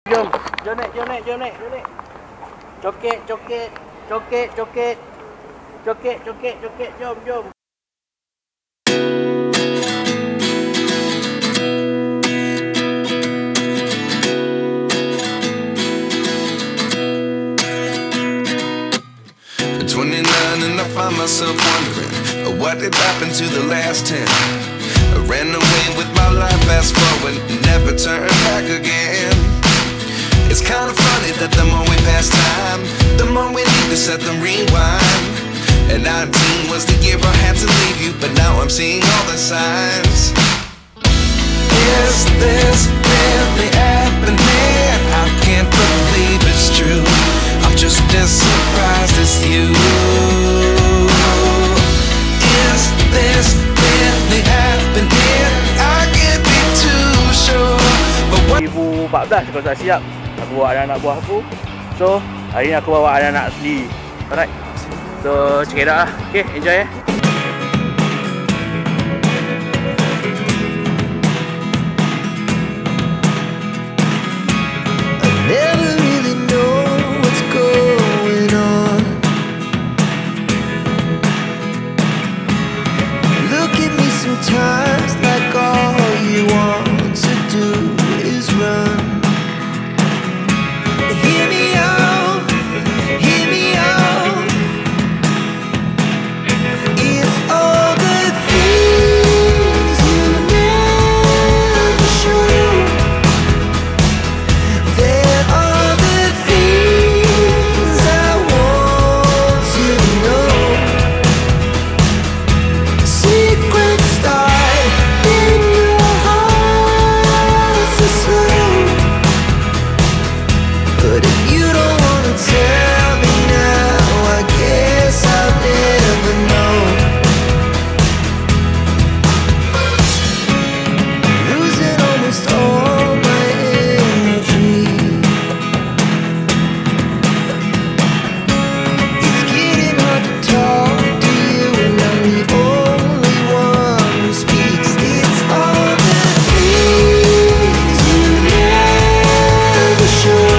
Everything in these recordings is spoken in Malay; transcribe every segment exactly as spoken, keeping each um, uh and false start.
Jom, jom naik, jom naik, jom naik, jom naik. Coket, coket, coket, coket. Coket, coket, coket, jom, jom. twenty-nine and I find myself wondering what did happen to the last ten. I ran away with my life, fast forward, never turn back again. It's kind of funny that the more we pass time, the more we need to set the rewind. And nineteen was the year I had to leave you, but now I'm seeing all the signs. Is this really happening? I can't believe it's true. I'm just as surprised as you. Is this really happening? I can't be too sure. But what dua ribu empat belas kalau tak siap, aku bawa anak-anak buah aku. So, hari ni aku bawa anak-anak sendiri. Alright. So, check it out lah. Okay, enjoy eh. Sometimes like all you want to do is run. Hear me out, hear me out. It's all the things you never show. There are the things I want to know. Secrets but if you don't wanna tell me now, I guess I'll never know. Losing almost all my energy. It's getting hard to talk to you, and I'm the only one who speaks. It's all the things you never show.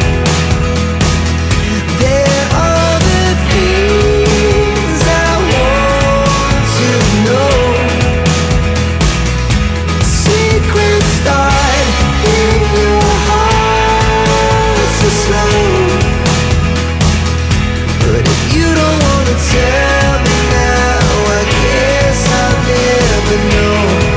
But if you don't wanna tell me now, I guess I'll never know.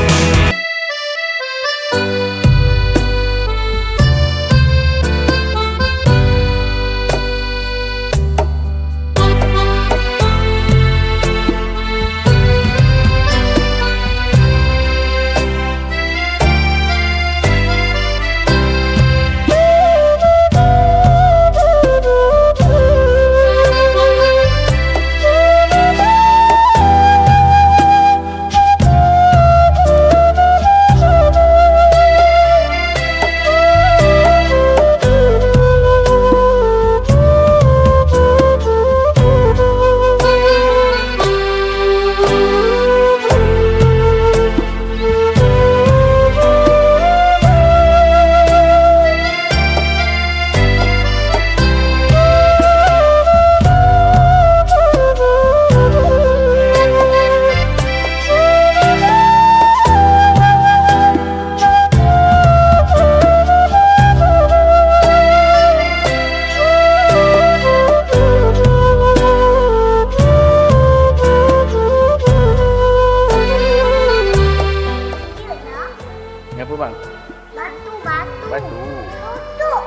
Apa bang? Batu, batu. Batu. Tutup.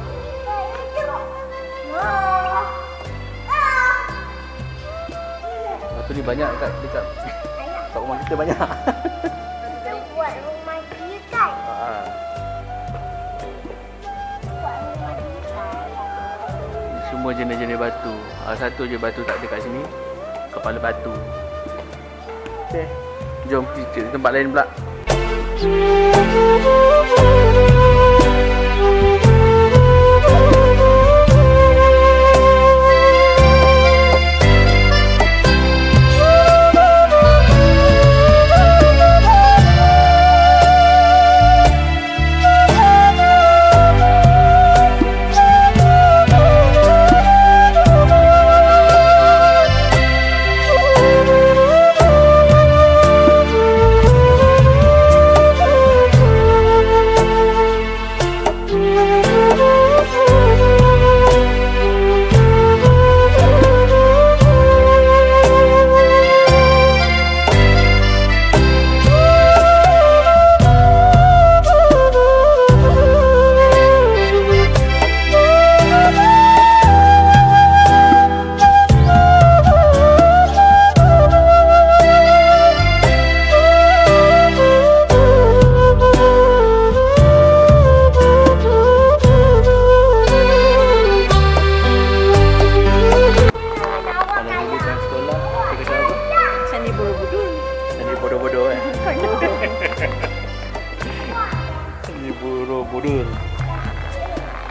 Wah. Ah. Batu ni banyak dekat dekat kat rumah kita banyak. Kita buat rumah kita. Ha. Buat rumah kita. Semua jenis-jenis batu. Ha, satu je batu tak ada kat sini. Kepala batu. Okey. Jom kita tempat lain pula.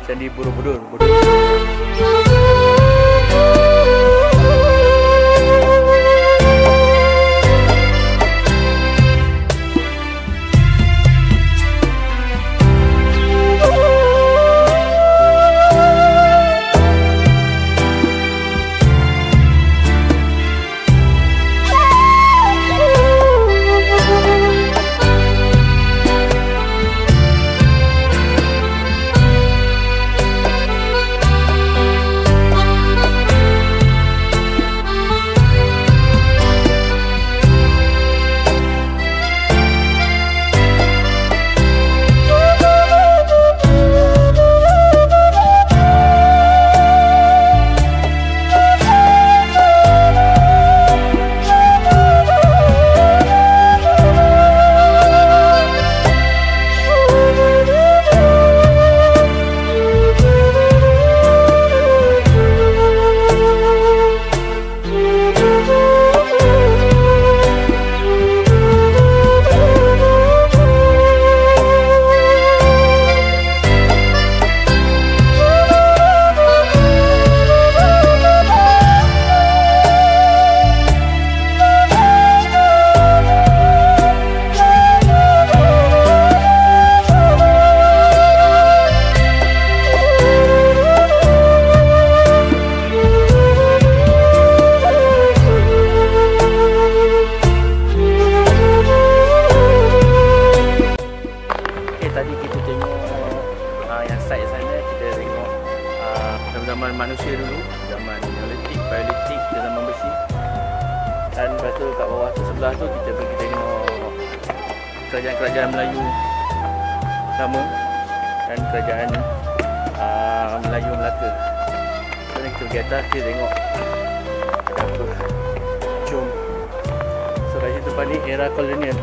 Candi Borobudur. Borobudur. Zaman manusia dulu, zaman neolitik, paleolitik, zaman besi. Dan lepas tu kat bawah tu sebelah tu kita pergi tengok kerajaan-kerajaan Melayu lama dan kerajaan uh, Melayu Melaka. So kita pergi atas, kita tengok apa. Jom. So kat situ depan ni era kolonial.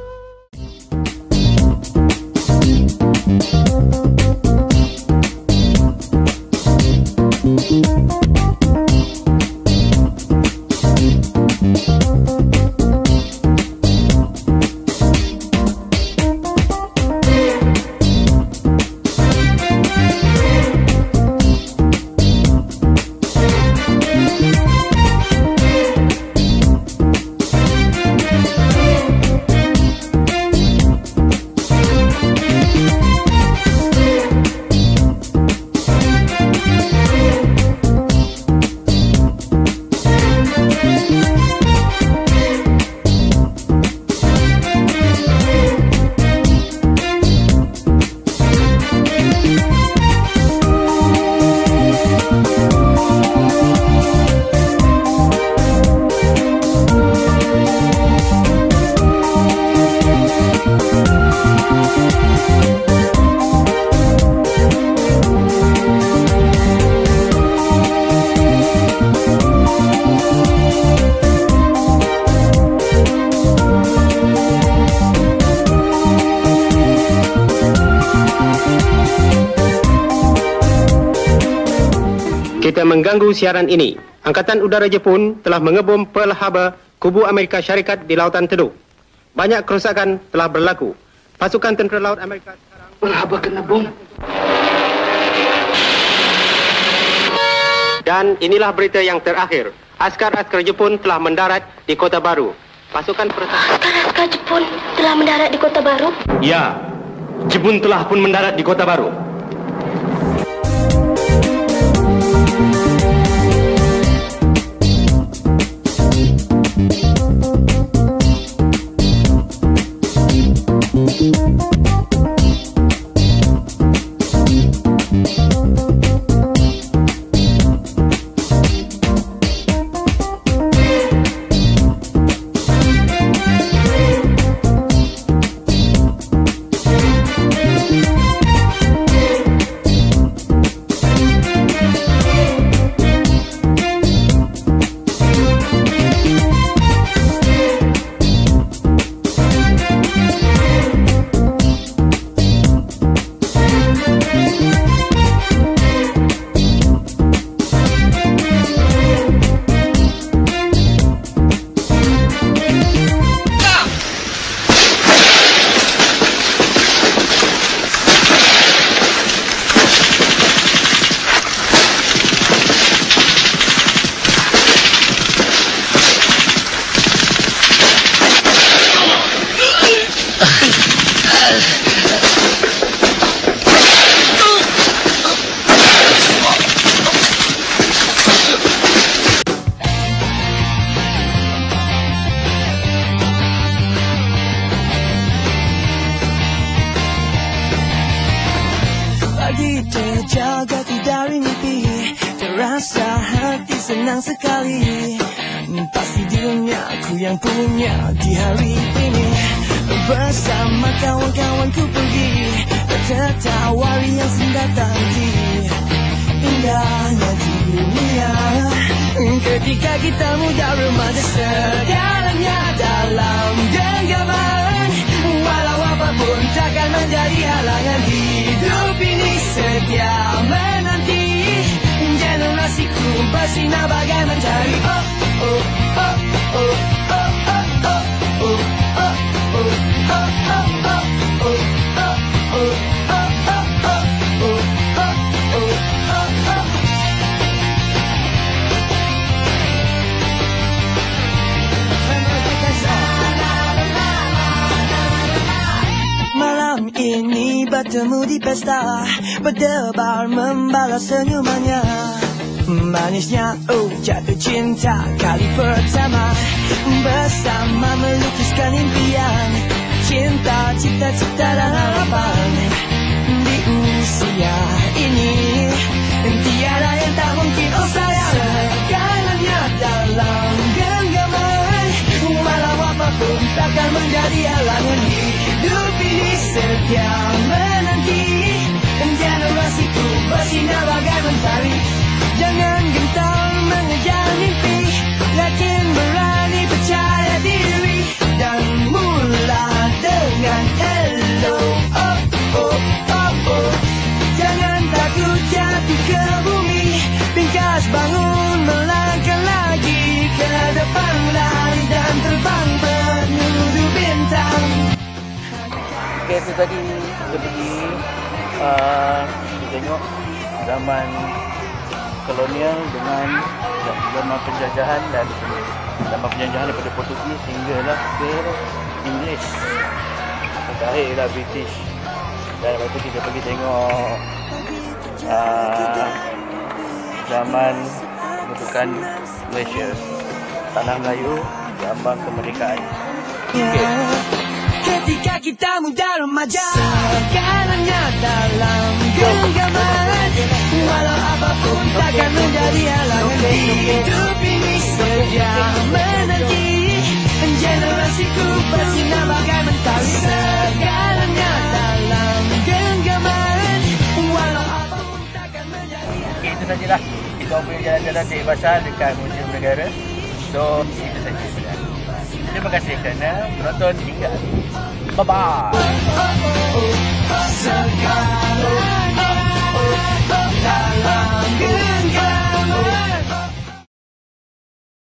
Kita mengganggu siaran ini. Angkatan Udara Jepun telah mengebom Pearl Harbor, kubu Amerika Syarikat di Lautan Teduh. Banyak kerosakan telah berlaku. Pasukan tentera laut Amerika sekarang Pearl Harbor kena bom. Dan inilah berita yang terakhir. Askar-askar Jepun telah mendarat di Kota Baru. Pasukan pertahanan Askar-askar Jepun telah mendarat di Kota Baru? Ya, Jepun telah pun mendarat di Kota Baru. Sejaga dari mimpi, terasa hati senang sekali. Pasti dirinya aku yang punya di hari ini. Bersama kawan-kawanku pergi, tertawa yang datang di indahnya dunia. Ketika kita muda remaja, segalanya dalam genggaman. Walau apapun takkan menjadi halangan. Hidup ini setia menanti. Generasiku bersinar bagai mentari. Oh oh oh oh oh oh oh oh oh oh oh oh oh oh ini bertemu di pesta, berdebar membalas senyumannya. Manisnya oh jatuh cinta kali pertama, bersama melukiskan impian, cinta, cita-cita dan harapan. Di usia ini tiada yang tak mungkin, oh sayang. Segalanya dalam genggaman, walau apapun takkan menjadi halangan. Hidup ini setia menanti, generasiku bersinar bagai mentari. Jangan gentar mengejar mimpi, yakin berani percaya diri, dan mula dengan hello. Oh oh oh oh. Jangan takut jatuh ke bumi, pingkas bangun melangkah lagi ke depan, lari dan terbang menuju bintang. Okay, itu tadi kita pergi uh, kita tengok zaman kolonial dengan zaman penjajahan, dan zaman penjajahan daripada Portugis hinggalah ke Inggeris, terakhirlah British. Dan lepas tu kita pergi tengok uh, zaman pembentukan Malaysia, Tanah Melayu, lambang kemerdekaan. Okay. Ketika kita muda remaja, segalanya dalam genggaman. Walau apapun takkan menjadi halangan. Hidup ini sedia menanti, generasiku bersinar bagai mentari. Segalanya dalam genggaman, walau apapun takkan menjadi. Okay, itu sajalah kita punya jalan-jalan di Basar dekat Museum Negara. So itu saja. Terima kasih kerana menonton hingga habis. Bye bye.